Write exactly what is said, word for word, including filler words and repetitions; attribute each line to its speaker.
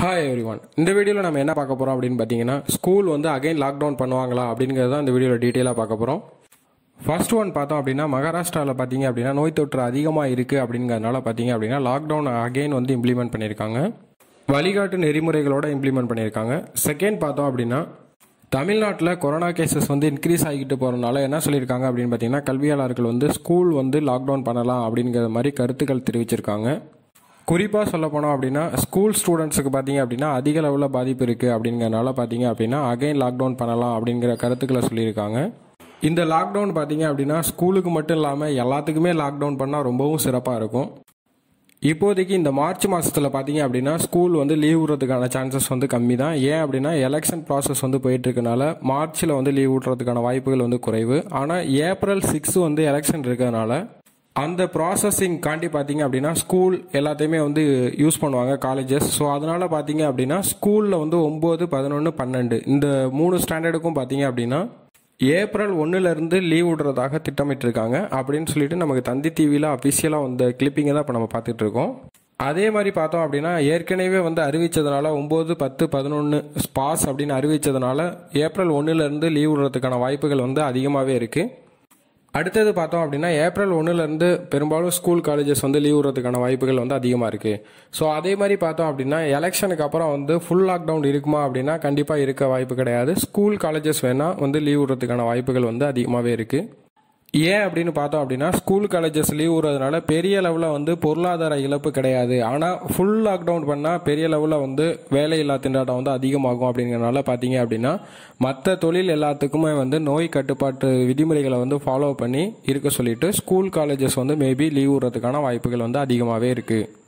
Speaker 1: Hi everyone. இந்த வீடியோவில் நம்ம என்ன பார்க்க போகிறோம் அப்படின்னு பார்த்தீங்கன்னா, ஸ்கூல் வந்து அகைன் லாக்டவுன் பண்ணுவாங்களா அப்படிங்கிறது தான் இந்த வீடியோவில் டீட்டெயிலாக பார்க்க போகிறோம். ஃபர்ஸ்ட் ஒன் பார்த்தோம் அப்படின்னா, மகாராஷ்டிராவில் பார்த்தீங்க அப்படின்னா நோய் தொற்று அதிகமாக இருக்குது அப்படிங்கிறதுனால பார்த்தீங்க அப்படின்னா லாக்டவுன் அகைன் வந்து இம்ப்ளிமெண்ட் பண்ணியிருக்காங்க. வழிகாட்டு நெறிமுறைகளோட இம்ப்ளிமெண்ட் பண்ணியிருக்காங்க. செகண்ட் பார்த்தோம் அப்படின்னா, தமிழ்நாட்டில் கொரோனா கேசஸ் வந்து இன்க்ரீஸ் ஆகிட்டு போகிறதுனால என்ன சொல்லியிருக்காங்க அப்படின்னு பார்த்தீங்கன்னா, கல்வியாளர்கள் வந்து ஸ்கூல் வந்து லாக்டவுன் பண்ணலாம் அப்படிங்கிற மாதிரி கருத்துக்கள் தெரிவிச்சிருக்காங்க. குறிப்பாக சொல்ல போனோம் அப்படின்னா, ஸ்கூல் ஸ்டூடெண்ட்ஸுக்கு பார்த்தீங்க அப்படின்னா அதிக அளவில் பாதிப்பு இருக்குது அப்படிங்கிறனால பார்த்தீங்க அப்படின்னா அகைன் லாக்டவுன் பண்ணலாம் அப்படிங்கிற கருத்துக்களை சொல்லியிருக்காங்க. இந்த லாக்டவுன் பார்த்தீங்க அப்படின்னா ஸ்கூலுக்கு மட்டும் இல்லாமல் எல்லாத்துக்குமே லாக்டவுன் பண்ணால் ரொம்பவும் சிறப்பாக இருக்கும். இப்போதைக்கு இந்த மார்ச் மாதத்தில் பார்த்தீங்க அப்படின்னா ஸ்கூல் வந்து லீவ் விடுறதுக்கான சான்சஸ் வந்து கம்மி தான். ஏன் அப்படின்னா எலெக்ஷன் ப்ராசஸ் வந்து போயிட்டு இருக்கனால மார்ச்சில் வந்து லீவ் விடுறதுக்கான வாய்ப்புகள் வந்து குறைவு. ஆனால் ஏப்ரல் சிக்ஸ் வந்து எலெக்ஷன் இருக்கிறதுனால அந்த ப்ராசஸிங் காண்டி பார்த்தீங்க அப்படின்னா ஸ்கூல் எல்லாத்தையுமே வந்து யூஸ் பண்ணுவாங்க காலேஜஸ். ஸோ அதனால பார்த்தீங்க அப்படின்னா ஸ்கூலில் வந்து ஒம்பது பதினொன்று பன்னெண்டு இந்த மூணு ஸ்டாண்டர்டுக்கும் பார்த்தீங்க அப்படின்னா ஏப்ரல் ஒன்றுலேருந்து லீவ் விடுறதாக திட்டமிட்டிருக்காங்க அப்படின்னு சொல்லிட்டு நமக்கு தந்தி டிவியில் அஃபிஷியலாக வந்த கிளிப்பிங்கை தான் இப்போ நம்ம பார்த்துட்டு இருக்கோம். அதே மாதிரி பார்த்தோம் அப்படின்னா ஏற்கனவே வந்து அறிவித்ததுனால ஒம்பது பத்து பதினொன்று ஸ்பாஸ் அப்படின்னு அறிவித்ததுனால ஏப்ரல் ஒன்றுலேருந்து லீவ் விடுறதுக்கான வாய்ப்புகள் வந்து அதிகமாகவே இருக்குது. அடுத்தது பார்த்தோம் அப்படின்னா ஏப்ரல் ஒன்றுலேருந்து பெரும்பாலும் ஸ்கூல் காலேஜஸ் வந்து லீவ் விடுறதுக்கான வாய்ப்புகள் வந்து அதிகமாக இருக்குது. ஸோ அதே மாதிரி பார்த்தோம் அப்படின்னா எலெக்ஷனுக்கு அப்புறம் வந்து ஃபுல் லாக்டவுன் இருக்குமா அப்படின்னா கண்டிப்பாக இருக்க வாய்ப்பு கிடையாது. ஸ்கூல் காலேஜஸ் வேணால் வந்து லீவ் விடுறதுக்கான வாய்ப்புகள் வந்து அதிகமாகவே இருக்குது. ஏன் அப்படின்னு பார்த்தோம் அப்படின்னா ஸ்கூல் காலேஜஸ் லீவ் விடுறதுனால பெரிய லெவலில் வந்து பொருளாதார இழப்பு கிடையாது. ஆனால் ஃபுல் லாக்டவுன் பண்ணால் பெரிய லெவலில் வந்து வேலையில்லா திண்டாட்டம் வந்து அதிகமாகும். அப்படிங்கிறனால பார்த்தீங்க அப்படின்னா மற்ற தொழில் எல்லாத்துக்குமே வந்து நோய் கட்டுப்பாட்டு விதிமுறைகளை வந்து ஃபாலோ பண்ணி இருக்க சொல்லிட்டு ஸ்கூல் காலேஜஸ் வந்து மேபி லீவ் விடுறதுக்கான வாய்ப்புகள் வந்து அதிகமாகவே இருக்குது.